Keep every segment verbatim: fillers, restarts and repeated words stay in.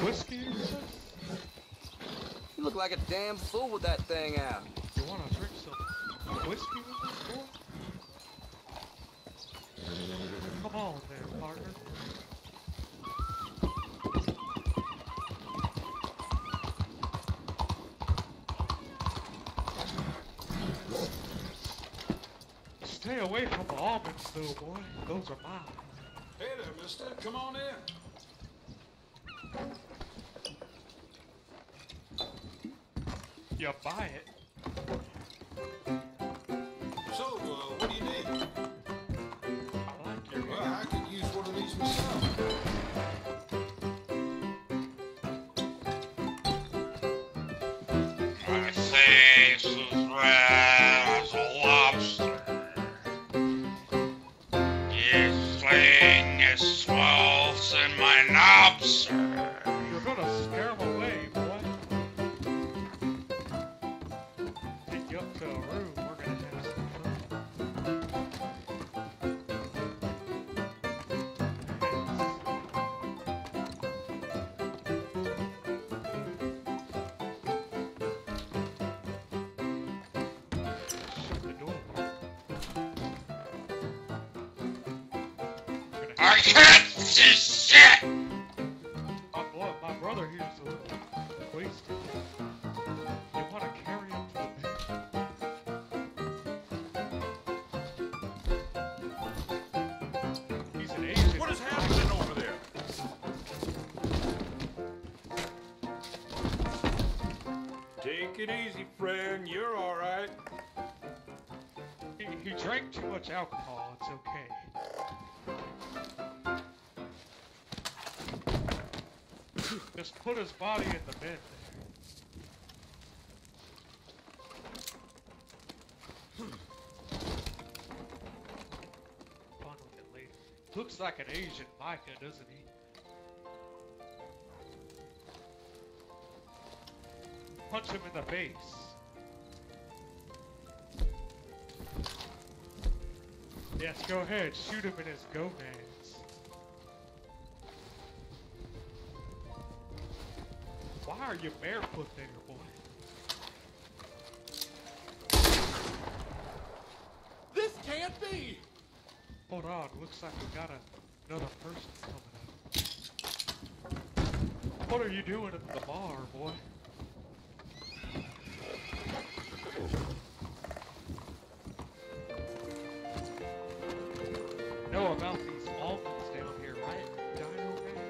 whiskey or something? You look like a damn fool with that thing out. You wanna drink some whiskey with this boy? Come on there, partner. Stay away from the almonds though, boy. Those are mine. Hey there, mister. Come on in. You buy it. So, uh, what do you need? I like your Well, hair. I could use one of these myself. My face is red as a lobster. This thing is swells in my knobster. You're gonna scare them away, boy. Take you up to a room. We're gonna have some fun. Shut the door. We're gonna I can't see shit! My, boy, my brother here's a little wasted. You want to carry him to the bed? He's an Asian. What is happening over there? Take it easy, friend. You're all right. He, he drank too much alcohol. It's okay. Just put his body in the bed there. Fun with it later. Looks like an Asian Micah, doesn't he? Punch him in the face. Yes, go ahead. Shoot him in his gonads. Why are you barefoot there, boy? This can't be. Hold on, looks like we got a, another person coming up. What are you doing at the bar, boy? Know about these almonds down here, right, Dino Man?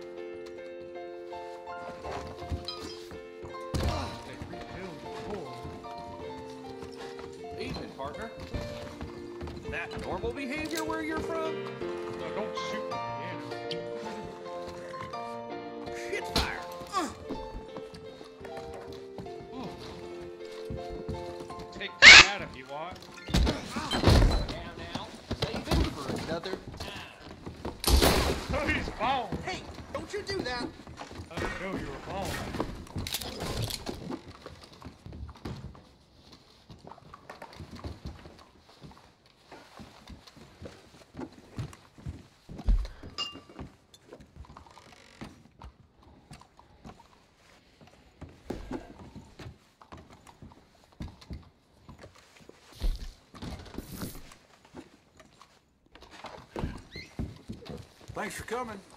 They refill your core. Evening, partner. That normal behavior where you're from? No, don't shoot the piano. Shit fire. Uh. Oh. Take that if you want. Down now. Saving for another. Oh, he's bald. Hey, don't you do that. I didn't know you were bald. Thanks for coming.